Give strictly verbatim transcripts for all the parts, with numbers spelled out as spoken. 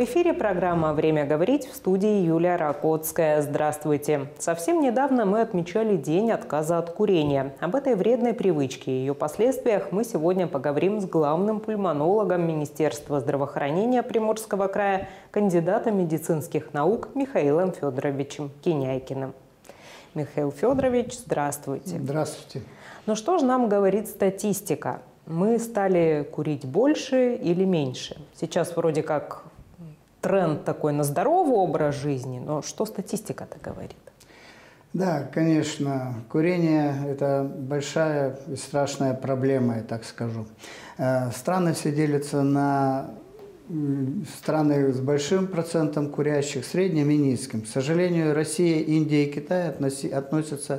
В эфире программа «Время говорить», в студии Юлия Ракотская. Здравствуйте. Совсем недавно мы отмечали День отказа от курения. Об этой вредной привычке и ее последствиях мы сегодня поговорим с главным пульмонологом Министерства здравоохранения Приморского края, кандидатом медицинских наук Михаилом Федоровичем Киняйкиным. Михаил Федорович, здравствуйте. Здравствуйте. Ну что же нам говорит статистика? Мы стали курить больше или меньше? Сейчас вроде как тренд такой на здоровый образ жизни, но что статистика-то говорит? Да, конечно, курение – это большая и страшная проблема, я так скажу. Страны все делятся на страны с большим процентом курящих, средним и низким. К сожалению, Россия, Индия и Китай относятся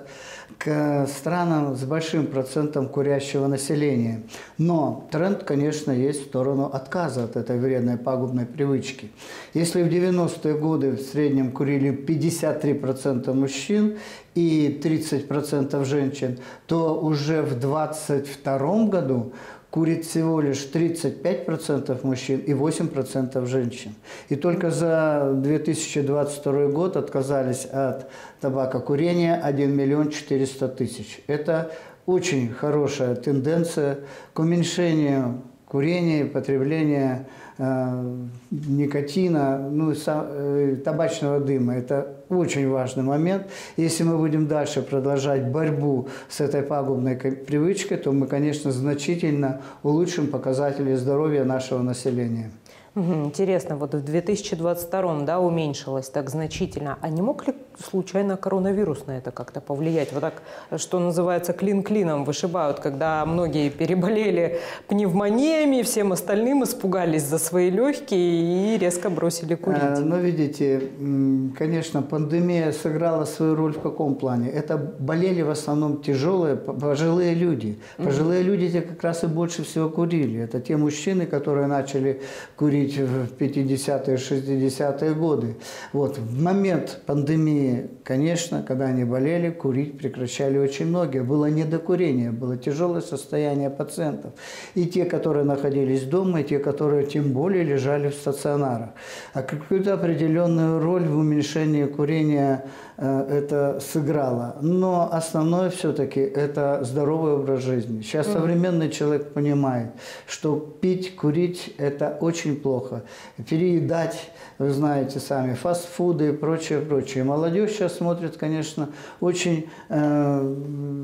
к странам с большим процентом курящего населения. Но тренд, конечно, есть в сторону отказа от этой вредной пагубной привычки. Если в девяностые годы в среднем курили пятьдесят три процента мужчин и тридцать процентов женщин, то уже в двадцать втором году курит всего лишь тридцать пять процентов мужчин и восемь процентов женщин. И только за две тысячи двадцать второй год отказались от табакокурения один миллион четыреста тысяч. Это очень хорошая тенденция к уменьшению курения и потребления э, никотина, ну, сам, э, табачного дыма. Это очень важный момент. Если мы будем дальше продолжать борьбу с этой пагубной привычкой, то мы, конечно, значительно улучшим показатели здоровья нашего населения. Интересно, вот в две тысячи двадцать втором, да, уменьшилось так значительно. А не мог ли случайно коронавирус на это как-то повлиять? Вот так, что называется, клин клином вышибают, когда многие переболели пневмониями, всем остальным испугались за свои легкие и резко бросили курить. А, ну, видите, конечно, пандемия сыграла свою роль в каком плане? Это болели в основном тяжелые, пожилые люди. Пожилые mm-hmm. люди те как раз и больше всего курили. Это те мужчины, которые начали курить в пятидесятые, шестидесятые годы. Вот. В момент пандемии, конечно, когда они болели, курить прекращали очень многие. Было недокурение, было тяжелое состояние пациентов. И те, которые находились дома, и те, которые тем более лежали в стационарах. А какую-то определенную роль в уменьшении курения э, это сыграло. Но основное все-таки это здоровый образ жизни. Сейчас mm-hmm. современный человек понимает, что пить, курить – это очень плохо. Переедать, вы знаете сами, фастфуды и прочее, прочее. Молодежь сейчас смотрит, конечно, очень э,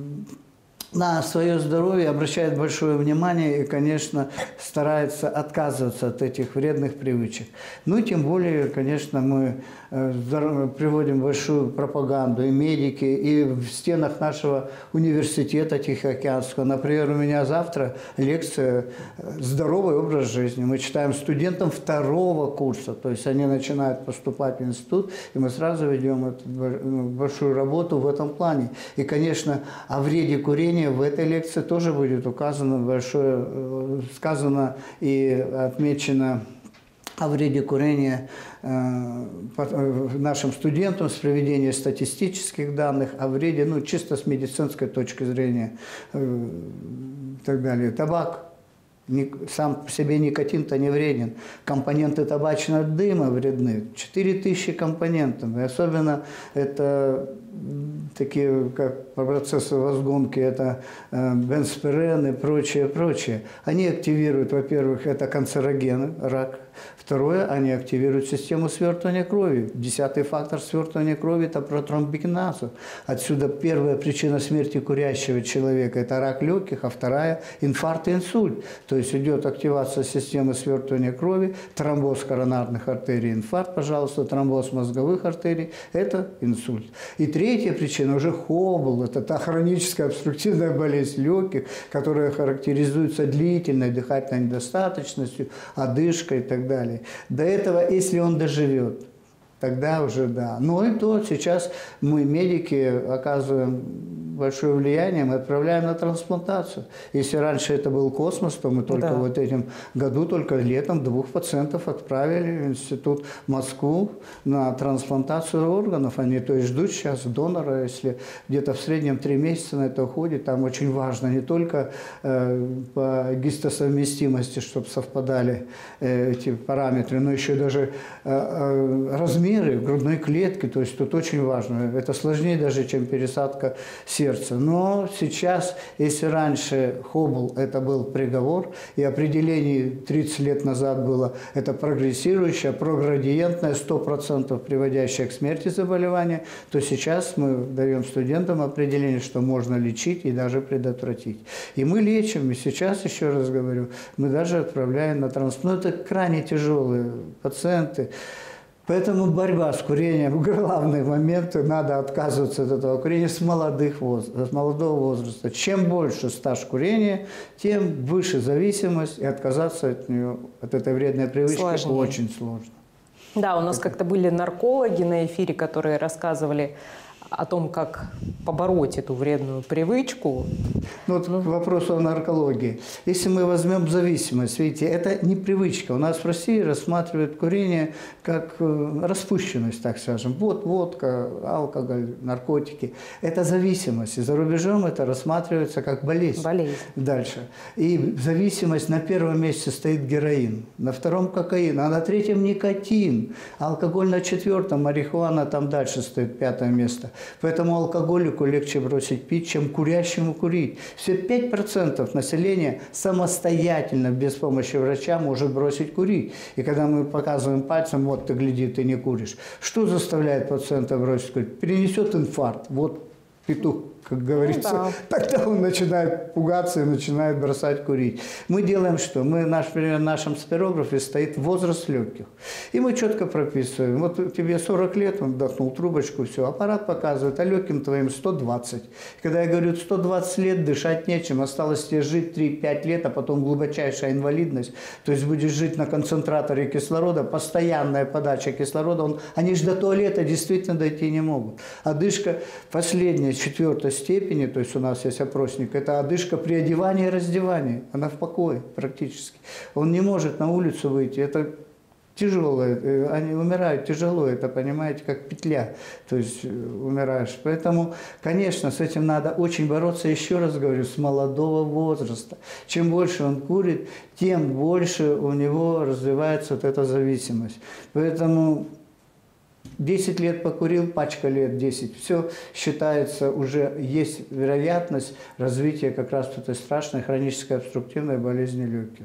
на свое здоровье, обращает большое внимание и, конечно, старается отказываться от этих вредных привычек. Ну и тем более, конечно, мы э, приводим большую пропаганду, и медики, и в стенах нашего университета Тихоокеанского. Например, у меня завтра лекция «Здоровый образ жизни». Мы читаем студентам второго курса, то есть они начинают поступать в институт, и мы сразу ведем эту большую работу в этом плане. И, конечно, о вреде курения в этой лекции тоже будет указано большое, сказано и отмечено о вреде курения э, нашим студентам с приведением статистических данных, о вреде, ну, чисто с медицинской точки зрения э, и так далее. Табак. Сам по себе никотин-то не вреден. Компоненты табачного дыма вредны. четыре тысячи компонентов. И особенно это такие, как процессы возгонки, это э, бензпирен и прочее, прочее. Они активируют, во-первых, это канцерогены, рак. Второе, они активируют систему свертывания крови. Десятый фактор свертывания крови – это протромбогеназу. Отсюда первая причина смерти курящего человека – это рак легких, а вторая – инфаркт и инсульт. То есть идет активация системы свертывания крови, тромбоз коронарных артерий, инфаркт, пожалуйста, тромбоз мозговых артерий – это инсульт. И третья причина уже хобл – это та хроническая обструктивная болезнь легких, которая характеризуется длительной дыхательной недостаточностью, одышкой и так далее. До этого, если он доживет, Тогда уже да. Но и то сейчас мы, медики, оказываем большое влияние, мы отправляем на трансплантацию. Если раньше это был космос, то мы только да. вот этим году, только летом двух пациентов отправили в институт в Москву на трансплантацию органов. Они то есть ждут сейчас донора, если где-то в среднем три месяца на это уходит. Там очень важно не только э, по гистосовместимости, чтобы совпадали э, эти параметры, но еще даже э, э, размеры грудной клетки. То есть тут очень важно. Это сложнее даже, чем пересадка сердца. Но сейчас, если раньше Хоббл это был приговор, и определение тридцать лет назад было это прогрессирующее, проградиентное, сто процентов приводящее к смерти заболевание, то сейчас мы даем студентам определение, что можно лечить и даже предотвратить. И мы лечим, и сейчас, еще раз говорю, мы даже отправляем на трансплантацию. Ну, это крайне тяжелые пациенты. Поэтому борьба с курением, главный момент, надо отказываться от этого курения с, молодых возраста, с молодого возраста. Чем больше стаж курения, тем выше зависимость, и отказаться от нее, от этой вредной привычки, сложнее. Очень сложно. Да, у нас как-то были наркологи на эфире, которые рассказывали о том, как побороть эту вредную привычку. Ну, вот к вопросу о наркологии. Если мы возьмем зависимость, видите, это не привычка. У нас в России рассматривают курение как распущенность, так скажем. Вот водка, алкоголь, наркотики. Это зависимость. И за рубежом это рассматривается как болезнь. Болезнь. Дальше. И зависимость на первом месте стоит героин, на втором кокаин, а на третьем никотин. Алкоголь на четвертом, марихуана там дальше стоит, пятое место. Поэтому алкоголику легче бросить пить, чем курящему курить. Все пять процентов населения самостоятельно, без помощи врача, может бросить курить. И когда мы показываем пальцем, вот ты гляди, ты не куришь. Что заставляет пациента бросить курить? Перенесет инфаркт. Вот петух, как говорится, ну, да. Тогда он начинает пугаться и начинает бросать курить. Мы делаем что? Мы, наш, например, в нашем спирографе стоит возраст легких. И мы четко прописываем. Вот тебе сорок лет, он вдохнул трубочку, все, аппарат показывает, а легким твоим сто двадцать. Когда я говорю, сто двадцать лет, дышать нечем, осталось тебе жить три-пять лет, а потом глубочайшая инвалидность, то есть будешь жить на концентраторе кислорода, постоянная подача кислорода, он, они же до туалета действительно дойти не могут. Одышка последняя, четвертая степени, то есть у нас есть опросник, это одышка при одевании и раздевании. Она в покое практически. Он не может на улицу выйти. Это тяжелое. Они умирают тяжело. Это, понимаете, как петля. То есть умираешь. Поэтому, конечно, с этим надо очень бороться. Еще раз говорю, с молодого возраста. Чем больше он курит, тем больше у него развивается вот эта зависимость. Поэтому десять лет покурил, пачка лет десять. Все считается, уже есть вероятность развития как раз этой страшной хронической обструктивной болезни легких.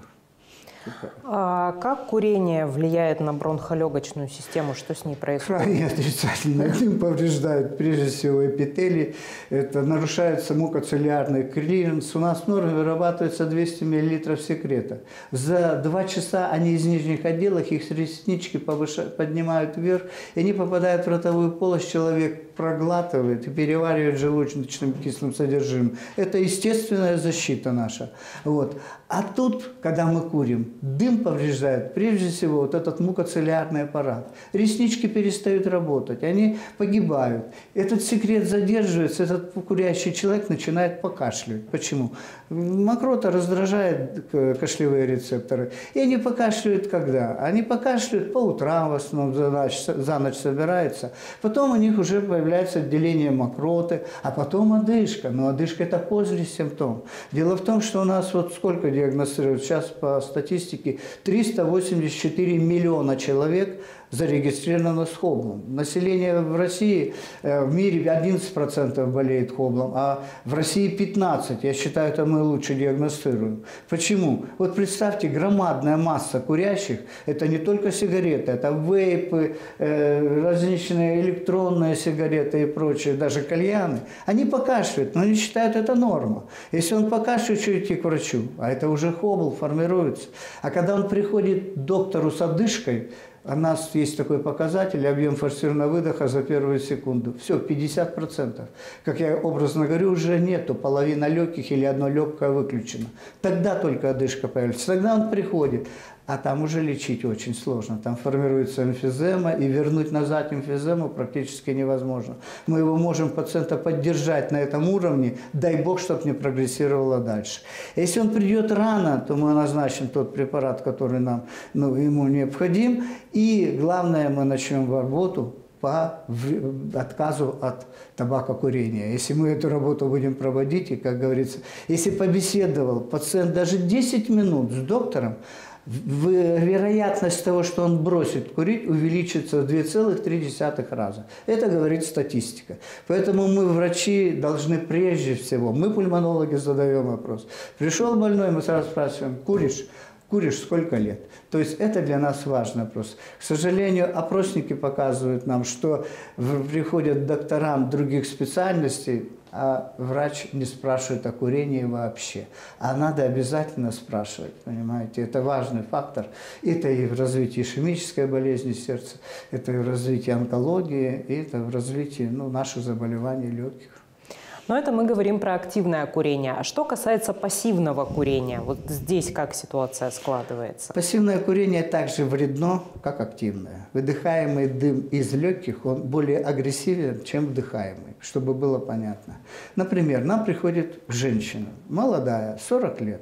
А как курение влияет на бронхолегочную систему? Что с ней происходит? Крайне отрицательно. Дым повреждает прежде всего эпителий. Это нарушается мукоцилиарный клиренс. У нас в норме вырабатывается двести миллилитров секрета. За два часа они из нижних отделов, их реснички повышают, поднимают вверх, и они попадают в ротовую полость. Человек проглатывает и переваривает желудочным кислым содержимым. Это естественная защита наша. Вот. А тут, когда мы курим, дым повреждает прежде всего вот этот мукоцилиарный аппарат. Реснички перестают работать, они погибают. Этот секрет задерживается, этот курящий человек начинает покашливать. Почему? Мокрота раздражает кашлевые рецепторы. И они покашливают когда? Они покашливают по утрам, в основном за ночь, за ночь собираются. Потом у них уже появляется отделение мокроты, а потом одышка. Но одышка – это поздний симптом. Дело в том, что у нас вот сколько диагностируют? Сейчас по статистике триста восемьдесят четыре миллиона человек зарегистрировано с Хобблом. Население в России, в мире одиннадцать процентов болеет Хобблом, а в России пятнадцать процентов. Я считаю, это мы лучше диагностируем. Почему? Вот представьте, громадная масса курящих, это не только сигареты, это вейпы, э, различные электронные сигареты и прочее, даже кальяны. Они покашливают, но они считают это норма. Если он покашляет, что идти к врачу? А это уже Хоббл формируется. А когда он приходит к доктору с одышкой, у нас есть такой показатель, объем форсированного выдоха за первую секунду. Все, пятьдесят процентов. Как я образно говорю, уже нету, половина легких или одно легкое выключено. Тогда только одышка появится. Тогда он приходит. А там уже лечить очень сложно. Там формируется эмфизема, и вернуть назад эмфизему практически невозможно. Мы его можем, пациента, поддержать на этом уровне, дай бог, чтобы не прогрессировало дальше. Если он придет рано, то мы назначим тот препарат, который нам, ну, ему необходим. И главное, мы начнем работу по отказу от табакокурения. Если мы эту работу будем проводить, и, как говорится, если побеседовал пациент даже десять минут с доктором, вероятность того, что он бросит курить, увеличится в два целых три десятых раза. Это говорит статистика. Поэтому мы, врачи, должны прежде всего, мы, пульмонологи, задаем вопрос. Пришел больной, мы сразу спрашиваем: куришь? Куришь сколько лет? То есть это для нас важный вопрос. К сожалению, опросники показывают нам, что приходят докторам других специальностей, а врач не спрашивает о курении вообще. А надо обязательно спрашивать, понимаете? Это важный фактор. Это и в развитии ишемической болезни сердца, это и в развитии онкологии, и это в развитии, ну, наших заболеваний легких. Но это мы говорим про активное курение. А что касается пассивного курения, вот здесь как ситуация складывается? Пассивное курение также вредно, как активное. Выдыхаемый дым из легких, он более агрессивен, чем вдыхаемый, чтобы было понятно. Например, нам приходит женщина, молодая, сорок лет,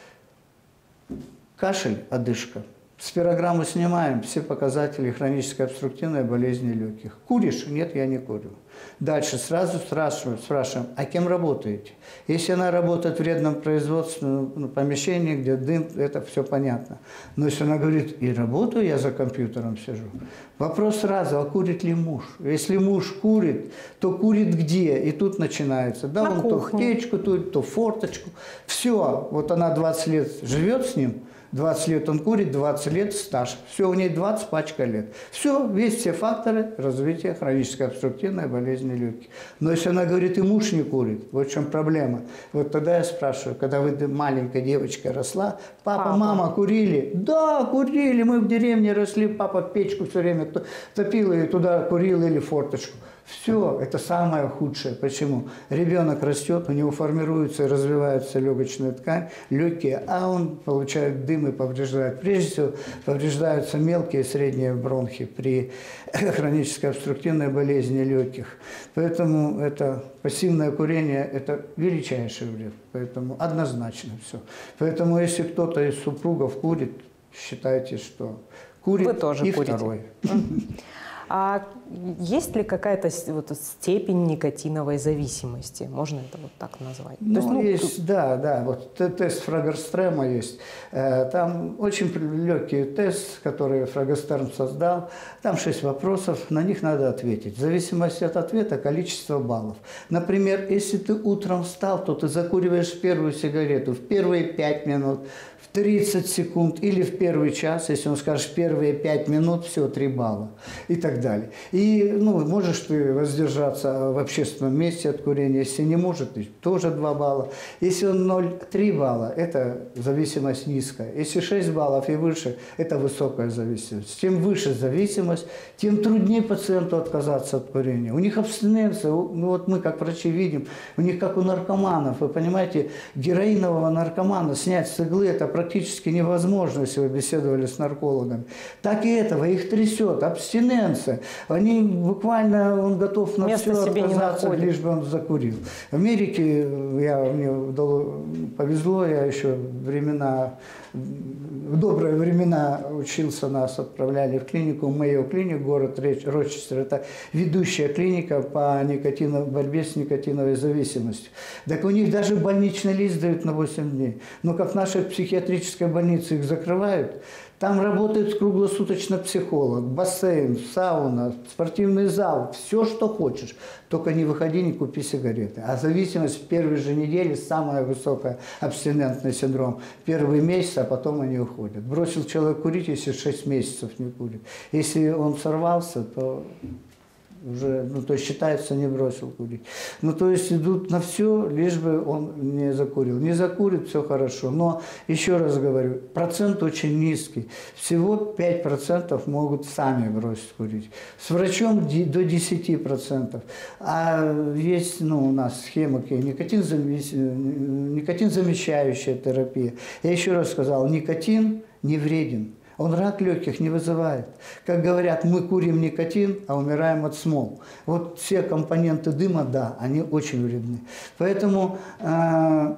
кашель, одышка. Спирограмму снимаем, все показатели хронической обструктивной болезни легких. Куришь? Нет, я не курю. Дальше сразу спрашиваем, спрашиваем, а кем работаете? Если она работает в вредном производственном помещении, где дым, это все понятно. Но если она говорит: и работаю, я за компьютером сижу. Вопрос сразу: а курит ли муж? Если муж курит, то курит где? И тут начинается. Да, он то в печку, то, то в форточку. Все, вот она двадцать лет живет с ним, двадцать лет он курит, двадцать лет стаж. Все, у нее двадцать пачка лет. Все, весь все факторы развития хронической обструктивной болезни легких. Но если она говорит: и муж не курит, вот в чем проблема. Вот тогда я спрашиваю, когда вы маленькая девочка росла: папа, папа, мама курили? Да, курили, мы в деревне росли, папа печку все время топил и туда курил, или форточку. Все, это самое худшее. Почему? Ребенок растет, у него формируется и развивается легочная ткань, легкие, а он получает дым и повреждает. Прежде всего, повреждаются мелкие и средние бронхи при хронической обструктивной болезни легких. Поэтому это пассивное курение – это величайший вред. Поэтому однозначно все. Поэтому если кто-то из супругов курит, считайте, что курит. Вы тоже и курите. Второй. А есть ли какая-то вот степень никотиновой зависимости? Можно это вот так назвать? Ну, есть, ну, есть, да, да. Вот тест Фрагостерма есть. Там очень легкий тест, который Фрагостерм создал. Там шесть вопросов, на них надо ответить. В зависимости от ответа количество баллов. Например, если ты утром встал, то ты закуриваешь первую сигарету в первые пять минут, в тридцать секунд или в первый час. Если он скажет первые пять минут, все, три балла. И так далее. И, ну, можешь ты воздержаться в общественном месте от курения. Если не может, тоже два балла. Если он ноль целых три балла, это зависимость низкая. Если шесть баллов и выше, это высокая зависимость. Чем выше зависимость, тем труднее пациенту отказаться от курения. У них абстиненция, ну вот мы как врачи видим, у них как у наркоманов. Вы понимаете, героинового наркомана снять с иглы это практически невозможно, если вы беседовали с наркологами. Так и этого, их трясет, абстиненция. Они буквально, он готов на Место все себе отказаться, не лишь бы он закурил. В Америке, я, мне повезло, я еще времена, в добрые времена учился, нас отправляли в клинику, Мэйо клиник, город Рочестер. Это ведущая клиника по никотино, борьбе с никотиновой зависимостью. Так у них даже больничный лист дают на восемь дней. Но как в нашей психиатрической больнице их закрывают, там работает круглосуточно психолог, бассейн, сауна, спортивный зал, все, что хочешь. Только не выходи, не купи сигареты. А зависимость в первой же неделе самая высокая, абстинентный синдром. Первый месяц, а потом они уходят. Бросил человек курить, если шесть месяцев не курит. Если он сорвался, то уже, ну, то есть считается, не бросил курить. Ну, то есть идут на все, лишь бы он не закурил. Не закурит, все хорошо. Но, еще раз говорю, процент очень низкий. Всего пять процентов могут сами бросить курить. С врачом до десяти процентов. А есть, ну, у нас схема никотин, никотин замещающая терапия. Я еще раз сказал, никотин не вреден. Он рак легких не вызывает. Как говорят, мы курим никотин, а умираем от смол. Вот все компоненты дыма, да, они очень вредны. Поэтому э,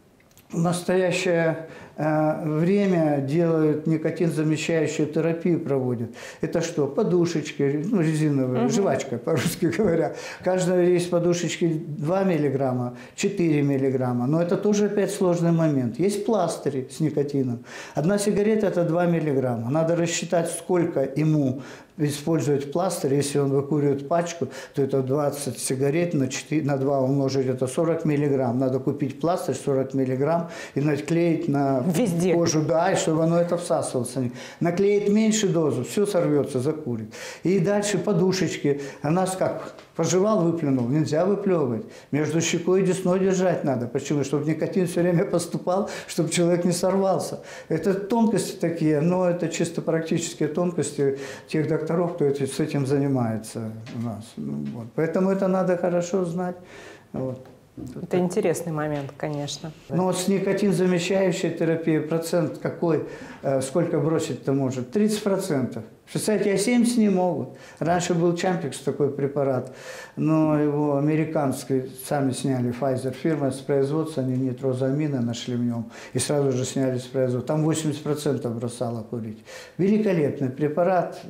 в настоящее э, время делают никотин-замещающую терапию, проводят. Это что? Подушечки, ну, резиновые, угу. жвачка, по-русски говоря. Каждая есть подушечки два миллиграмма, четыре миллиграмма. Но это тоже опять сложный момент. Есть пластыри с никотином. Одна сигарета – это два миллиграмма. Надо рассчитать, сколько ему использовать пластырь. Если он выкуривает пачку, то это двадцать сигарет на, четыре, на два умножить, это сорок миллиграмм. Надо купить пластырь сорок миллиграмм и наклеить на Везде. кожу, да, и чтобы оно это всасывалось. Наклеить меньше дозу, все сорвется, закурит. И дальше подушечки. А нас как? Пожевал, выплюнул. Нельзя выплевывать. Между щекой и десной держать надо. Почему? Чтобы никотин все время поступал, чтобы человек не сорвался. Это тонкости такие, но это чисто практические тонкости тех докторов, кто с этим занимается у нас. Ну, вот. Поэтому это надо хорошо знать. Вот. Это интересный момент, конечно. Но вот с никотин-замещающей терапией процент какой, сколько бросить-то может? тридцать процентов. Представляете, а семьдесят не могут. Раньше был Чампикс, такой препарат, но его американский сами сняли, Pfizer фирма с производства, они нитрозамина нашли в нем, и сразу же сняли с производства. Там восемьдесят процентов бросало курить. Великолепный препарат,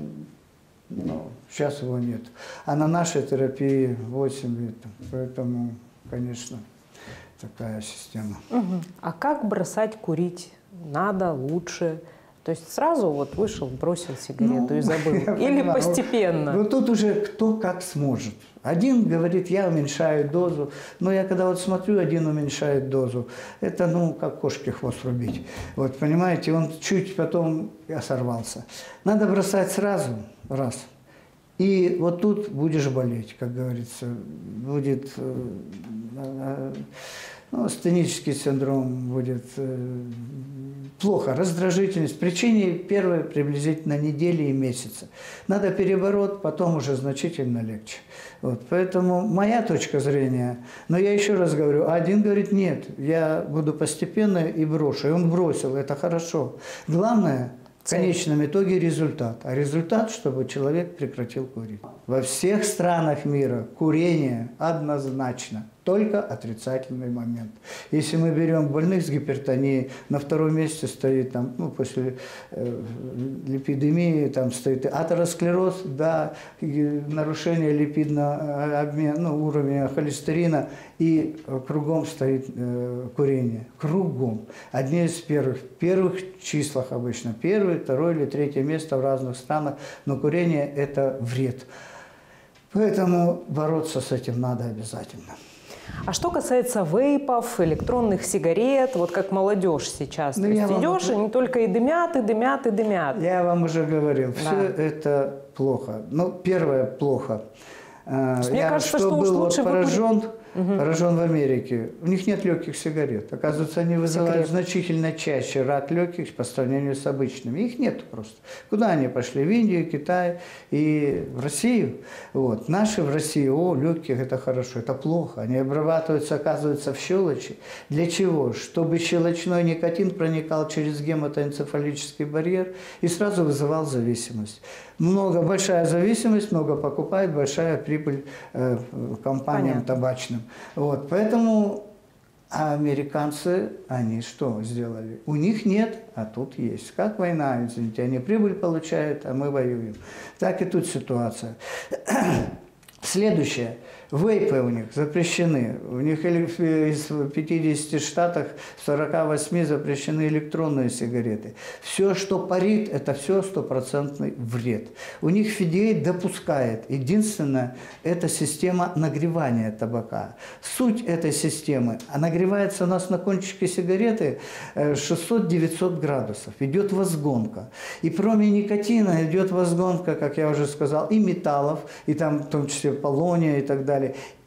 но сейчас его нет. А на нашей терапии восемь лет, поэтому, конечно, такая система. Угу. А как бросать курить? Надо, лучше? То есть сразу вот вышел, бросил сигарету ну, и забыл? Или понимаю. Постепенно? Ну, тут уже кто как сможет. Один говорит, я уменьшаю дозу. Но я когда вот смотрю, один уменьшает дозу. Это, ну, как кошке хвост рубить. Вот, понимаете, он чуть потом я сорвался. Надо бросать сразу, раз. И вот тут будешь болеть, как говорится. Будет... Ну, астенический синдром будет э, плохо, раздражительность. Причине первой приблизительно недели и месяца. Надо перебороть, потом уже значительно легче. Вот, поэтому моя точка зрения, но я еще раз говорю, один говорит, нет, я буду постепенно и брошу. И он бросил, это хорошо. Главное, в конечном итоге результат. А результат, чтобы человек прекратил курить. Во всех странах мира курение однозначно. Только отрицательный момент. Если мы берем больных с гипертонией, на втором месте стоит, там, ну, после э, липидемии, там стоит атеросклероз, да, нарушение липидного обмена, ну, уровня холестерина, и кругом стоит э, курение. Кругом. Одни из первых, в первых числах обычно. Первое, второе или третье место в разных странах, но курение – это вред. Поэтому бороться с этим надо обязательно. А что касается вейпов, электронных сигарет, вот как молодежь сейчас, ну, то есть идешь, вам... они только и дымят, и дымят, и дымят. Я вам уже говорил, да. Все это плохо. Ну, первое плохо. Мне я кажется, что, что был уж лучше поражен, угу. поражен в Америке. У них нет легких сигарет. Оказывается, они вызывают Секрет. значительно чаще рак легких по сравнению с обычными. Их нет просто. Куда они пошли? В Индию, Китай и в Россию. Вот. Наши в России, о, легких это хорошо, это плохо. Они обрабатываются, оказывается, в щелочи. Для чего? Чтобы щелочной никотин проникал через гематоэнцефалический барьер и сразу вызывал зависимость. Много, большая зависимость, много покупает, большая прибыль э, компаниям Понятно. табачным. Вот, поэтому американцы, они что сделали? У них нет, а тут есть. Как война, извините, они прибыль получают, а мы воюем. Так и тут ситуация. Следующее. Вейпы у них запрещены. У них из пятидесяти штатов в сорока восьми запрещены электронные сигареты. Все, что парит, это все стопроцентный вред. У них эф ди эй допускает. Единственное, это система нагревания табака. Суть этой системы, а нагревается у нас на кончике сигареты шестьсот-девятьсот градусов. Идет возгонка. И кроме никотина идет возгонка, как я уже сказал, и металлов, и там в том числе полония и так далее.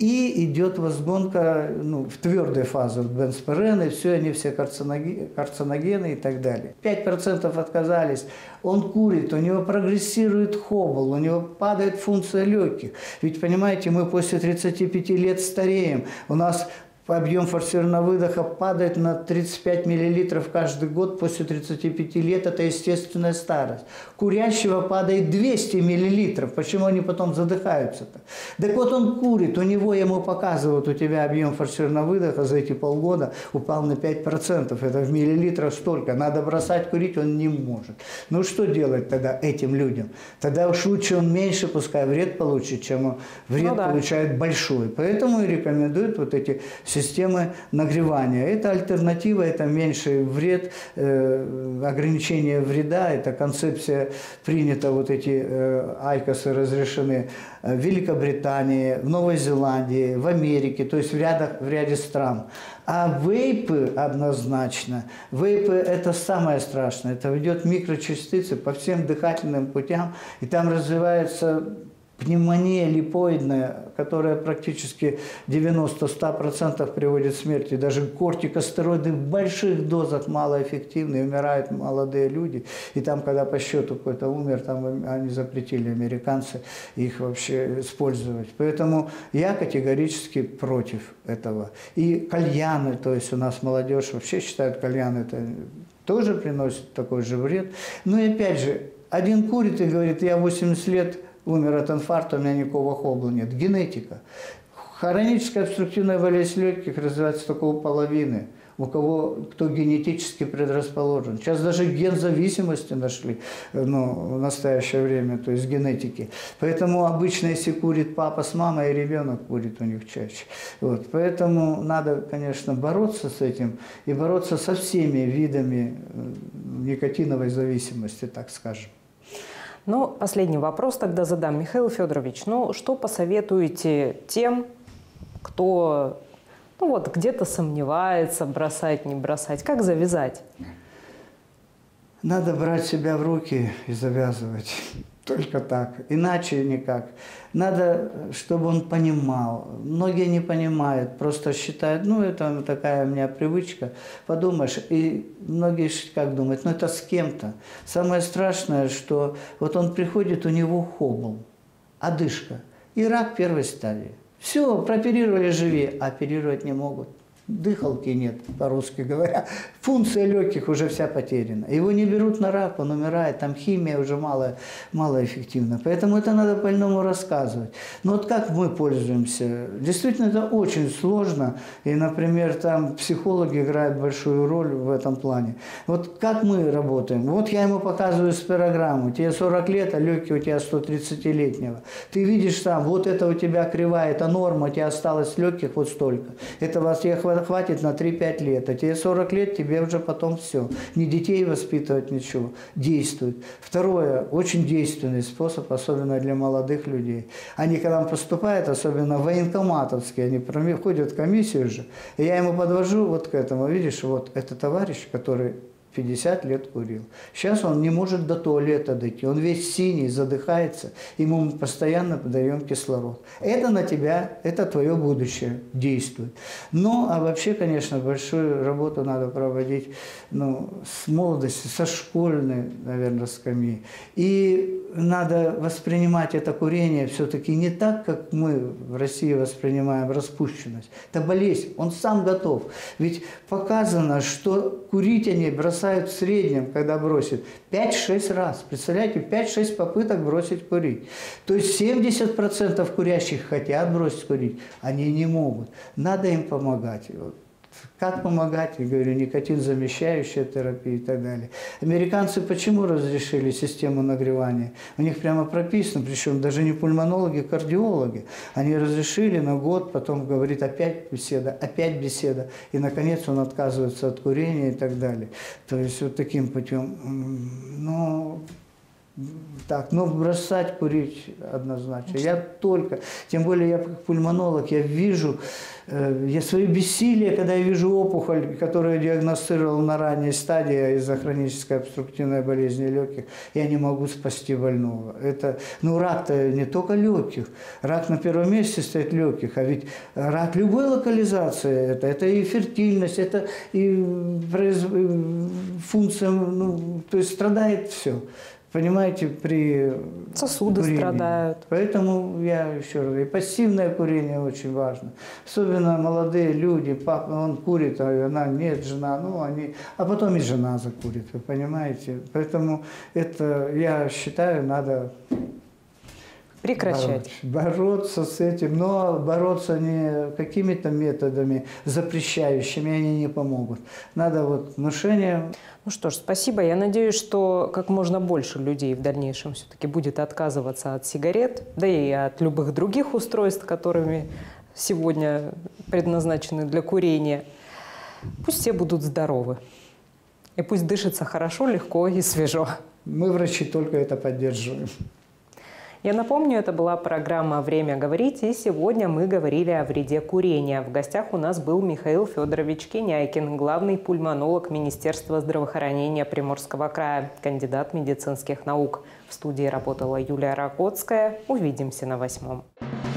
И идет возгонка ну, в твердой фазе, бензпирены, все, они все карциногены и так далее. пять процентов отказались, он курит, у него прогрессирует хоббл, у него падает функция легких. Ведь, понимаете, мы после тридцати пяти лет стареем, у нас объем форсированного выдоха падает на тридцать пять миллилитров каждый год после тридцати пяти лет. Это естественная старость. Курящего падает двести миллилитров. Почему они потом задыхаются-то? Так вот он курит, у него ему показывают, у тебя объем форсированного выдоха за эти полгода упал на пять процентов. Это в миллилитрах столько. Надо бросать курить, он не может. Ну что делать тогда этим людям? Тогда уж лучше он меньше, пускай вред получит, чем вред ну, да. получает большой. Поэтому и рекомендуют вот эти системы нагревания. Это альтернатива, это меньший вред, э, ограничение вреда, это концепция принята, вот эти э, айкосы разрешены в Великобритании, в Новой Зеландии, в Америке, то есть в, рядах, в ряде стран. А вейпы однозначно, вейпы это самое страшное, это ведет микрочастицы по всем дыхательным путям, и там развивается пневмония липоидная, которая практически девяносто-сто процентов приводит к смерти. Даже кортикостероиды в больших дозах малоэффективны, умирают молодые люди. И там, когда по счету какой-то умер, там они запретили, американцы, их вообще использовать. Поэтому я категорически против этого. И кальяны, то есть у нас молодежь вообще считает, кальяны это тоже приносит такой же вред. Но и опять же, один курит и говорит, я восемьдесят лет умер от инфаркта, у меня никакого хоббла нет. Генетика. Хроническая обструктивная болезнь легких развивается только у половины. У кого, кто генетически предрасположен. Сейчас даже ген зависимости нашли ну, в настоящее время, то есть генетики. Поэтому обычно, если курит папа с мамой, и ребенок курит у них чаще. Вот. Поэтому надо, конечно, бороться с этим и бороться со всеми видами никотиновой зависимости, так скажем. Ну, последний вопрос тогда задам. Михаил Федорович, ну, что посоветуете тем, кто ну, вот, где-то сомневается, бросать, не бросать? Как завязать? Надо брать себя в руки и завязывать. Только так. Иначе никак. Надо, чтобы он понимал. Многие не понимают, просто считают, ну, это такая у меня привычка. Подумаешь, и многие как думают, ну, это с кем-то. Самое страшное, что вот он приходит, у него хоббл, одышка и рак первой стадии. Все, прооперировали, живи, а оперировать не могут. Дыхалки нет, по-русски говоря. Функция легких уже вся потеряна. Его не берут на рак, он умирает, там химия уже мало, малоэффективна. Поэтому это надо больному рассказывать. Но вот как мы пользуемся? Действительно, это очень сложно. И, например, там психологи играют большую роль в этом плане. Вот как мы работаем? Вот я ему показываю спирограмму. Тебе сорок лет, а легкие у тебя сто тридцатилетнего. Ты видишь там, вот это у тебя кривая, это норма, у тебя осталось легких вот столько. Это вас тебе хватит на три-пять лет, а тебе сорок лет, тебе уже потом все. Ни детей воспитывать, ничего. Действует. Второе, очень действенный способ, особенно для молодых людей. Они, когда поступают, особенно военкоматовские, они проходят комиссию же, и я ему подвожу вот к этому, видишь, вот это товарищ, который пятьдесят лет курил. Сейчас он не может до туалета дойти, он весь синий, задыхается, ему мы постоянно подаем кислород. Это на тебя, это твое будущее действует. Ну, а вообще, конечно, большую работу надо проводить ну, с молодости, со школьной, наверное, скамьи. И надо воспринимать это курение все-таки не так, как мы в России воспринимаем распущенность. Это болезнь, он сам готов. Ведь показано, что курить они бросают в среднем, когда бросят, пять-шесть раз. Представляете, пять-шесть попыток бросить курить. То есть семьдесят процентов курящих хотят бросить курить, они не могут. Надо им помогать. Как помогать? Я говорю, никотин замещающая терапия и так далее. Американцы почему разрешили систему нагревания? У них прямо прописано, причем даже не пульмонологи, а кардиологи. Они разрешили на год, потом говорит опять беседа, опять беседа. И, наконец, он отказывается от курения и так далее. То есть вот таким путем. Ну, так, но бросать курить однозначно. Я только, тем более я как пульмонолог, я вижу, э, я свое бессилие, когда я вижу опухоль, которую я диагностировал на ранней стадии из-за хронической обструктивной болезни легких, я не могу спасти больного. Это, ну, рак-то не только легких, рак на первом месте стоит легких, а ведь рак любой локализации, это, это и фертильность, это и произ... функция, ну, то есть страдает все. Понимаете, при сосуды курении. Страдают. Поэтому я еще раз говорю, пассивное курение очень важно. Особенно молодые люди, папа, он курит, а она нет, жена, ну они, а потом и жена закурит, вы понимаете. Поэтому это, я считаю, надо прекращать. Бороться с этим, но бороться не какими-то методами запрещающими, они не помогут. Надо вот внушение. Ну что ж, спасибо. Я надеюсь, что как можно больше людей в дальнейшем все-таки будет отказываться от сигарет, да и от любых других устройств, которыми сегодня предназначены для курения. Пусть все будут здоровы. И пусть дышится хорошо, легко и свежо. Мы, врачи, только это поддерживаем. Я напомню, это была программа «Время говорить», и сегодня мы говорили о вреде курения. В гостях у нас был Михаил Федорович Кеняйкин, главный пульмонолог Министерства здравоохранения Приморского края, кандидат медицинских наук. В студии работала Юлия Ракотская. Увидимся на восьмом.